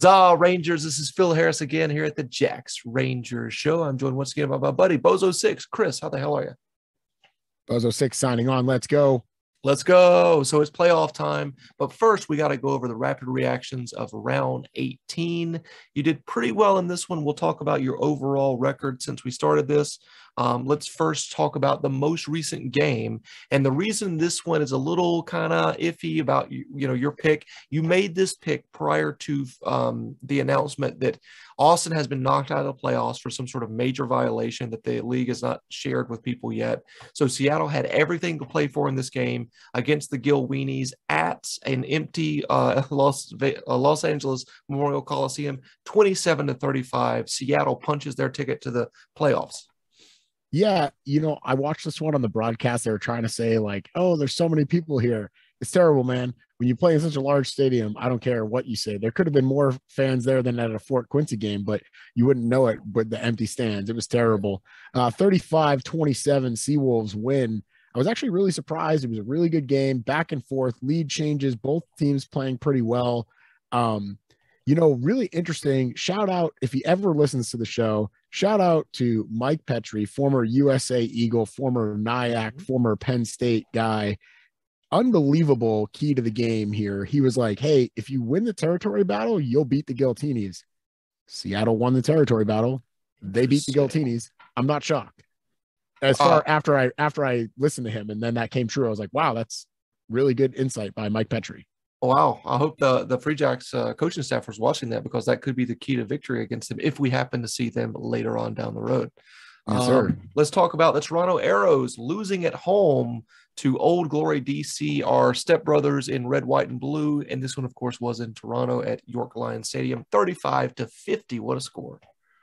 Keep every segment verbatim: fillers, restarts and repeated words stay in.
Huzzah, Rangers. This is Phil Harris again here at the Jacks Rangers show. I'm joined once again by my buddy Bozo six. Chris, how the hell are you? Bozo six signing on. Let's go. Let's go. So it's playoff time. But first, we got to go over the rapid reactions of round eighteen. You did pretty well in this one. We'll talk about your overall record since we started this. Um, let's first talk about the most recent game. And the reason this one is a little kind of iffy about, you, you know, your pick, you made this pick prior to um, the announcement that Austin has been knocked out of the playoffs for some sort of major violation that the league has not shared with people yet. So Seattle had everything to play for in this game against the Gil Weenies at an empty uh, Los, uh, Los Angeles Memorial Coliseum, twenty-seven to thirty-five. Seattle punches their ticket to the playoffs. Yeah, you know, I watched this one on the broadcast. They were trying to say, like, oh, there's so many people here. It's terrible, man. When you play in such a large stadium, I don't care what you say. There could have been more fans there than at a Fort Quincy game, but you wouldn't know it with the empty stands. It was terrible. Uh, thirty-five twenty-seven, Seawolves win. I was actually really surprised. It was a really good game, back and forth, lead changes, both teams playing pretty well. Um, you know, really interesting. Shout out, if he ever listens to the show, shout out to Mike Petrie, former U S A Eagle, former NIAC, former Penn State guy. Unbelievable key to the game here. He was like, hey, if you win the territory battle, you'll beat the Giltinis. Seattle won the territory battle. They beat the Giltinis. I'm not shocked. As far uh, after I after I listened to him, and then that came true, I was like, wow, that's really good insight by Mike Petrie. Wow. I hope the, the Free Jacks uh, coaching staff was watching that, because that could be the key to victory against them if we happen to see them later on down the road. Yes, sir. Um, let's talk about the Toronto Arrows losing at home to Old Glory D C, our stepbrothers in red, white, and blue. And this one, of course, was in Toronto at York Lions Stadium, thirty-five to fifty. What a score.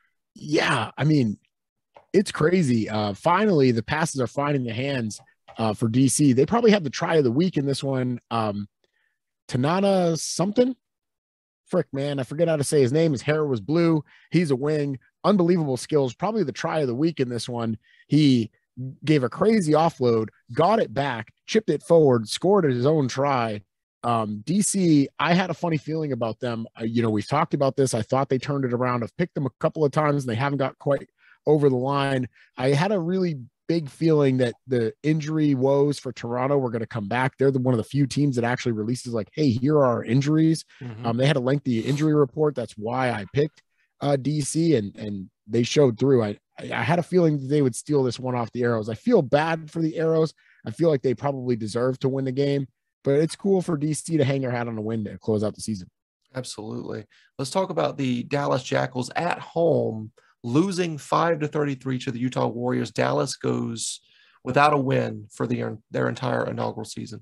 Yeah, I mean, it's crazy. Uh, finally, the passes are finding the hands uh, for D C. They probably had the try of the week in this one. Um, Tanana something? Frick, man, I forget how to say his name. His hair was blue. He's a wing. Unbelievable skills. Probably the try of the week in this one. He gave a crazy offload, got it back, chipped it forward, scored his own try. Um, D C, I had a funny feeling about them. Uh, you know, we've talked about this. I thought they turned it around. I've picked them a couple of times, and they haven't got quite over the line. I had a really big feeling that the injury woes for Toronto were going to come back. They're the one of the few teams that actually releases like, hey, here are our injuries. Mm-hmm. Um, they had a lengthy injury report. That's why I picked uh, D C, and and they showed through. I I had a feeling that they would steal this one off the Arrows. I feel bad for the Arrows. I feel like they probably deserve to win the game, but it's cool for D C to hang their hat on a win to close out the season. Absolutely. Let's talk about the Dallas Jackals at home, losing five to thirty-three to the Utah Warriors. Dallas goes without a win for the, their entire inaugural season.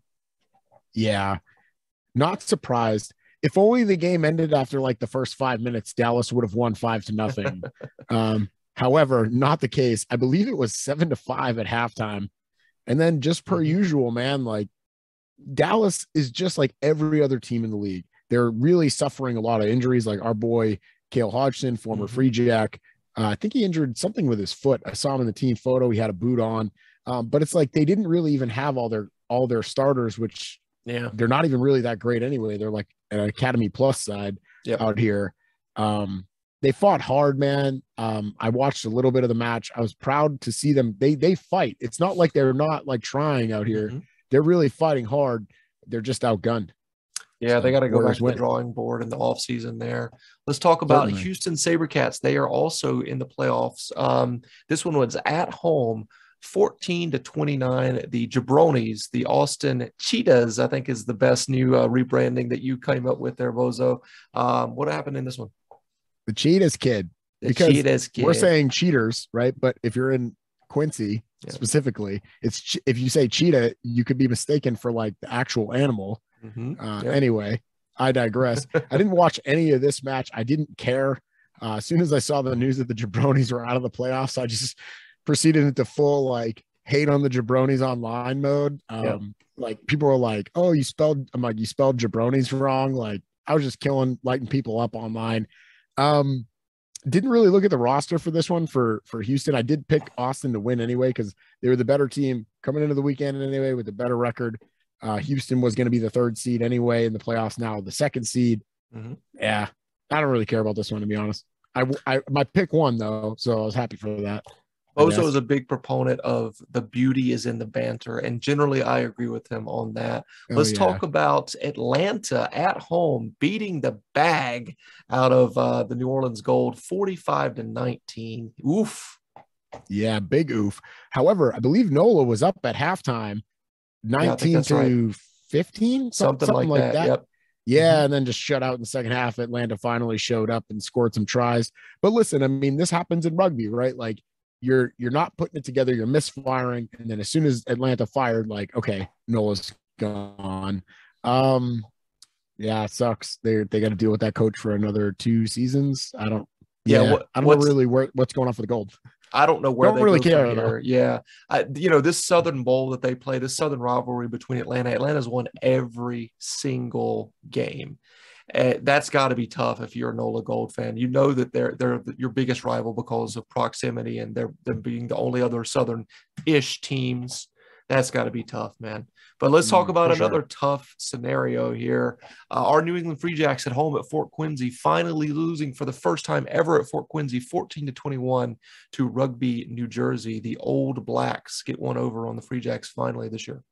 Yeah, not surprised. If only the game ended after like the first five minutes, Dallas would have won five to nothing. um, however, not the case. I believe it was seven to five at halftime. And then just per mm-hmm. usual, man, like Dallas is just like every other team in the league. They're really suffering a lot of injuries, like our boy Cale Hodgson, former mm-hmm. Free Jack. Uh, I think he injured something with his foot. I saw him in the team photo. He had a boot on. Um, but it's like they didn't really even have all their all their starters, which yeah, they're not even really that great anyway. They're like an Academy Plus side yep. out here. Um, they fought hard, man. Um, I watched a little bit of the match. I was proud to see them. They they fight. It's not like they're not like trying out here. Mm-hmm. They're really fighting hard. They're just outgunned. Yeah, so, they got to go back to win. the drawing board in the offseason there. Let's talk about Certainly. Houston SaberCats. They are also in the playoffs. Um, this one was at home, fourteen to twenty-nine. The Jabronis, the Austin Cheetahs, I think is the best new uh, rebranding that you came up with there, Bozo. Um, what happened in this one? The Cheetahs kid. The because Cheetahs kid. We're saying cheaters, right? But if you're in Quincy yeah. specifically, it's if you say cheetah, you could be mistaken for like the actual animal. Mm-hmm. Uh, yep. Anyway, I digress. I didn't watch any of this match. I didn't care. Uh, as soon as I saw the news that the Jabronis were out of the playoffs, I just proceeded into full like hate on the Jabronis online mode. Um, yep. Like people were like, "Oh, you spelled," I'm like, "You spelled Jabronis wrong." Like I was just killing, lighting people up online. Um, didn't really look at the roster for this one for for Houston. I did pick Austin to win anyway because they were the better team coming into the weekend anyway with a better record. Uh, Houston was going to be the third seed anyway in the playoffs. Now the second seed. Mm-hmm. Yeah, I don't really care about this one, to be honest. I, I my pick won though, so I was happy for that. Bozo is a big proponent of the beauty is in the banter, and generally I agree with him on that. Oh Let's yeah, talk about Atlanta at home beating the bag out of uh, the New Orleans Gold, forty-five to nineteen. Oof. yeah, big oof. However, I believe Nola was up at halftime, Yeah, I think nineteen that's right. to fifteen, Something, something like like that. that. Yep. Yeah, Mhm. and then just shut out in the second half. Atlanta finally showed up and scored some tries. But listen, I mean, this happens in rugby, right? Like you're you're not putting it together, you're misfiring, and then as soon as Atlanta fired, like, okay, Nola's gone. Um, yeah, it sucks. They they got to deal with that coach for another two seasons. I don't. Yeah. Yeah, What I don't know what's really where, what's going on for the gold. I don't know where Don't they really go from care though. here. Yeah. I, you know, this Southern Bowl that they play, this Southern rivalry between Atlanta, Atlanta's won every single game. Uh, that's got to be tough if you're a Nola Gold fan. You know that they're they're your biggest rival because of proximity and they're them being the only other Southern-ish teams. That's got to be tough, man. But let's talk Mm, about for another sure. tough scenario here. Uh, our New England Free Jacks at home at Fort Quincy, finally losing for the first time ever at Fort Quincy, fourteen to twenty-one to Rugby, New Jersey. The Old Blacks get one over on the Free Jacks finally this year.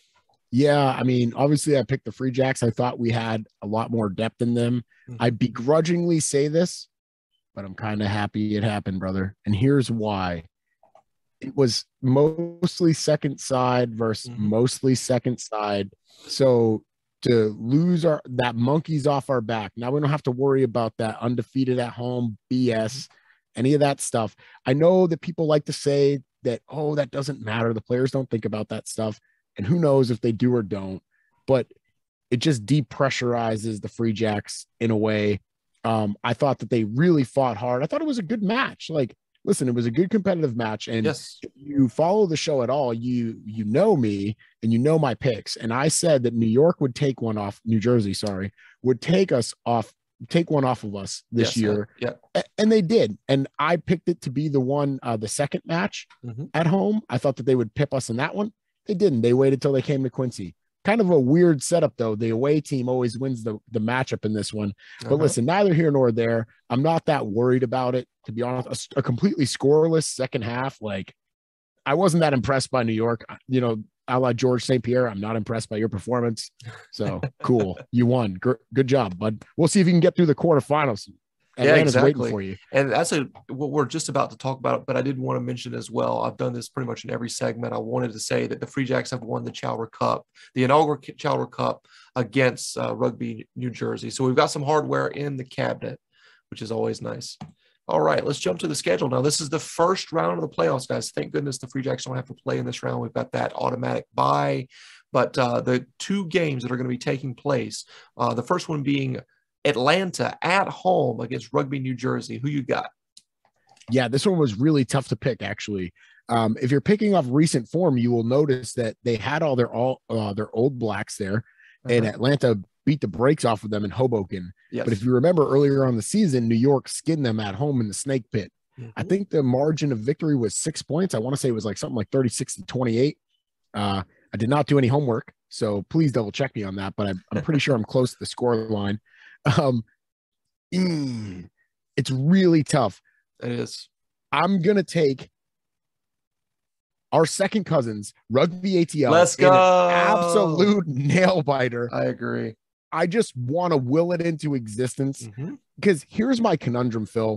Yeah, I mean, obviously, I picked the Free Jacks. I thought we had a lot more depth in them. I Mm-hmm. begrudgingly say this, but I'm kind of happy it happened, brother. And here's why. It was mostly second side versus Mm-hmm. mostly second side. So to lose our that monkeys off our back, now we don't have to worry about that undefeated at home B S, any of that stuff. I know that people like to say that, oh, that doesn't matter. The players don't think about that stuff. And who knows if they do or don't, but it just depressurizes the Free Jacks in a way. Um, I thought that they really fought hard. I thought it was a good match. Like, listen, it was a good competitive match. And Yes. if you follow the show at all, you you know me and you know my picks. And I said that New York would take one off, New Jersey, sorry, would take us off, take one off of us this Yes, year. Yeah. And they did. And I picked it to be the one, uh, the second match Mm-hmm. at home. I thought that they would pip us in that one. They didn't. They waited till they came to Quincy. Kind of a weird setup, though. The away team always wins the, the matchup in this one. But Uh-huh. listen, neither here nor there. I'm not that worried about it, to be honest. A, a completely scoreless second half. Like, I wasn't that impressed by New York. You know, a la George Saint Pierre, I'm not impressed by your performance. So cool. You won. G- good job, bud. We'll see if you can get through the quarterfinals. Atlanta's Yeah, waiting exactly. for you. And that's a what we're just about to talk about, but I did want to mention as well. I've done this pretty much in every segment. I wanted to say that the Free Jacks have won the Chowder Cup, the inaugural Chowder Cup against uh, Rugby, New Jersey. So we've got some hardware in the cabinet, which is always nice. All right, let's jump to the schedule now. This is the first round of the playoffs, guys. Thank goodness the Free Jacks don't have to play in this round. We've got that automatic bye. But uh, the two games that are going to be taking place, uh, the first one being Atlanta at home against Rugby, New Jersey. Who you got? Yeah, this one was really tough to pick, actually. Um, if you're picking off recent form, you will notice that they had all their all uh, their old blacks there, uh-huh. and Atlanta beat the brakes off of them in Hoboken. Yes. But if you remember earlier on the season, New York skinned them at home in the Snake Pit. Mm-hmm. I think the margin of victory was six points. I want to say it was like something like thirty-six to twenty-eight. Uh, I did not do any homework, so please double check me on that. But I'm, I'm pretty sure I'm close to the score line. Um, mm, it's really tough. It is. I'm gonna take our second cousins, Rugby A T L. Let's go. Absolute nail biter. I agree. I just want to will it into existence because mm-hmm. here's my conundrum, Phil.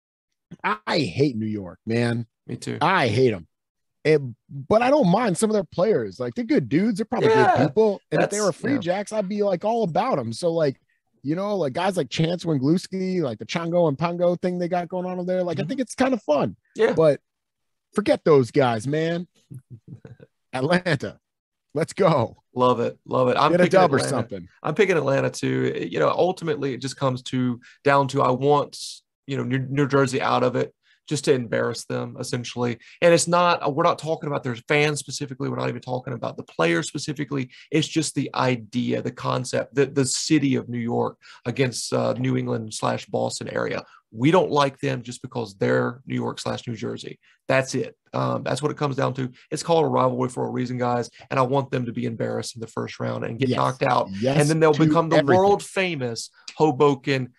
I hate New York, man. Me too. I hate them. It, but I don't mind some of their players. Like, they're good dudes. They're probably yeah, good people. And if they were Free yeah. Jacks, I'd be like all about them. So, like, you know, like guys like Chance Wingluski, like the Chango and Pango thing they got going on over there. Like, mm-hmm. I think it's kind of fun. Yeah. But forget those guys, man. Atlanta. Let's go. Love it. Love it. I'm Get a picking dub Atlanta. or something. I'm picking Atlanta too. You know, ultimately it just comes to down to I want, you know, New, New Jersey out of it just to embarrass them essentially. And it's not, we're not talking about their fans specifically. We're not even talking about the players specifically. It's just the idea, the concept, that the city of New York against uh, New England slash Boston area. We don't like them just because they're New York slash New Jersey. That's it. Um, that's what it comes down to. It's called a rivalry for a reason, guys. And I want them to be embarrassed in the first round and get yes. knocked out. Yes, and then they'll become the everything. world famous Hoboken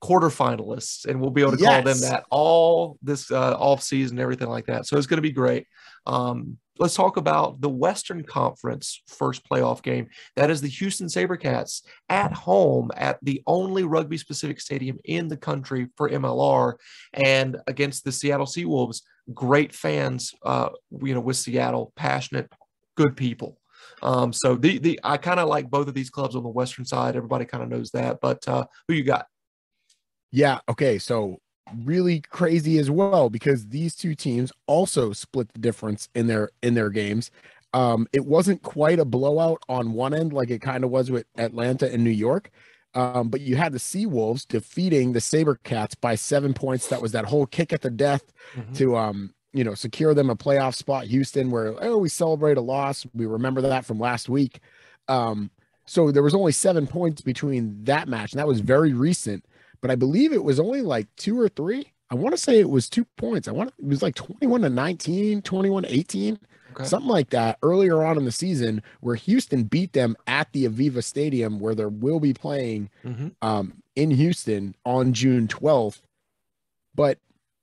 quarterfinalists, and we'll be able to Yes. call them that all this uh, off season, everything like that. So it's going to be great. Um, let's talk about the Western Conference first playoff game. That is the Houston SaberCats at home at the only rugby specific stadium in the country for M L R, and against the Seattle Seawolves. Great fans, uh, you know, with Seattle, passionate, good people. Um, so the the I kind of like both of these clubs on the Western side. Everybody kind of knows that, but uh, who you got? Yeah. Okay. So really crazy as well, because these two teams also split the difference in their in their games. Um, it wasn't quite a blowout on one end like it kind of was with Atlanta and New York. Um, but you had the Seawolves defeating the SaberCats by seven points. That was that whole kick at the death mm-hmm. to um, you know, secure them a playoff spot. Houston, where oh, we celebrate a loss. We remember that from last week. Um, so there was only seven points between that match, and that was very recent. But I believe it was only like two or three. I want to say it was two points. I want it was like twenty-one to nineteen, twenty-one to eighteen, okay. Something like that earlier on in the season, where Houston beat them at the Aviva Stadium, where they will be playing mm-hmm. um, in Houston on June twelfth. But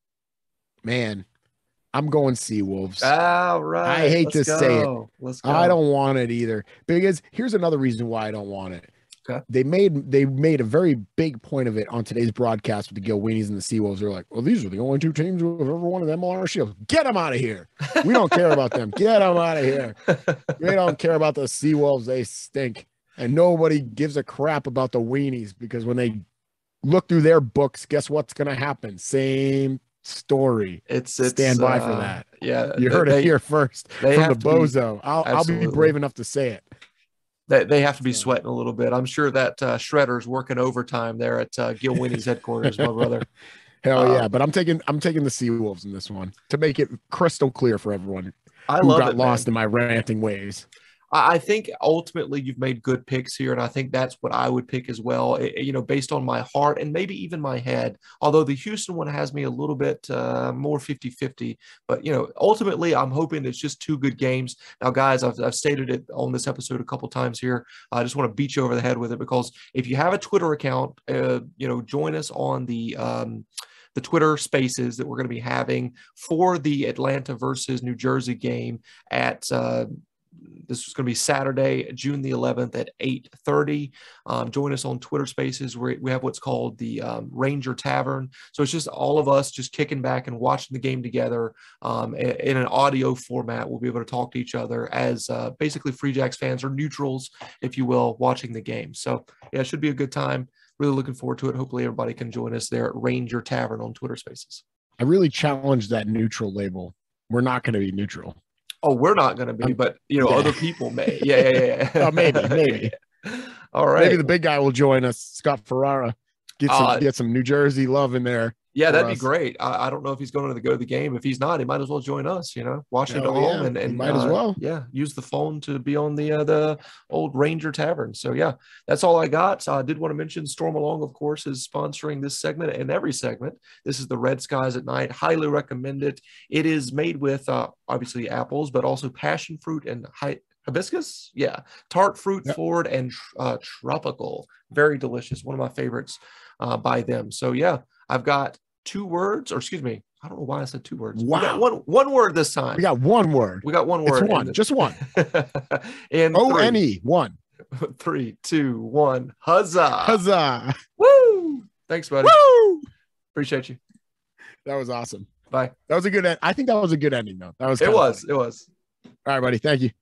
man, I'm going Seawolves. All right. I hate Let's to go. say it. Let's go. I don't want it either, because here's another reason why I don't want it. Okay. They made they made a very big point of it on today's broadcast with the Gil Weenies and the Seawolves. They're like, well, these are the only two teams who have ever won an M L R Shield. Get them out of here. We don't care about them. Get them out of here. We don't care about the Seawolves. They stink. And nobody gives a crap about the Weenies, because when they look through their books, guess what's going to happen? Same story. It's, it's stand by uh, for that. Yeah. You heard they, it here first from the Bozo. Be, I'll, I'll be brave enough to say it. They, they have to be sweating a little bit. I'm sure that uh, Shredder's working overtime there at uh, Gil Winnie's headquarters, my brother. Hell um, yeah! But I'm taking I'm taking the Seawolves in this one to make it crystal clear for everyone I who love got it, lost man. in my ranting ways. I think ultimately you've made good picks here, and I think that's what I would pick as well, it, you know, based on my heart and maybe even my head, although the Houston one has me a little bit uh, more fifty fifty. But, you know, ultimately I'm hoping it's just two good games. Now, guys, I've, I've stated it on this episode a couple times here. I just want to beat you over the head with it, because if you have a Twitter account, uh, you know, join us on the um, the Twitter spaces that we're going to be having for the Atlanta versus New Jersey game at uh, this is going to be Saturday, June the eleventh at eight thirty. Um, join us on Twitter Spaces. Where we have what's called the um, Ranger Tavern. So it's just all of us just kicking back and watching the game together um, in, in an audio format. We'll be able to talk to each other as uh, basically Free Jacks fans, or neutrals, if you will, watching the game. So yeah, it should be a good time. Really looking forward to it. Hopefully everybody can join us there at Ranger Tavern on Twitter Spaces. I really challenge that neutral label. We're not going to be neutral. Oh, we're not going to be, but, you know, yeah. other people may. Yeah, yeah, yeah. oh, maybe, maybe. All right. Maybe the big guy will join us, Scott Ferrara. Get some, uh, get some New Jersey love in there. Yeah, that'd us. be great. I, I don't know if he's going to the, go to the game. If he's not, he might as well join us, you know, watch it at home yeah. and, and he might uh, as well. Yeah, use the phone to be on the uh, the old Ranger Tavern. So, yeah, that's all I got. So I did want to mention Storm Along, of course, is sponsoring this segment and every segment. This is the Red Skies at Night. Highly recommend it. It is made with, uh, obviously, apples, but also passion fruit and hi- hibiscus. Yeah, tart fruit yep. forward and uh, tropical. Very delicious. One of my favorites uh, by them. So, yeah, I've got two words, or excuse me, I don't know why I said two words. Wow. We got one one word this time. We got one word. We got one word. It's one, the, just one. And O N E, one. Three, two, one. Huzzah. Huzzah. Woo. Thanks, buddy. Woo. Appreciate you. That was awesome. Bye. That was a good end. I think that was a good ending, though. That was it was. Funny. It was. All right, buddy. Thank you.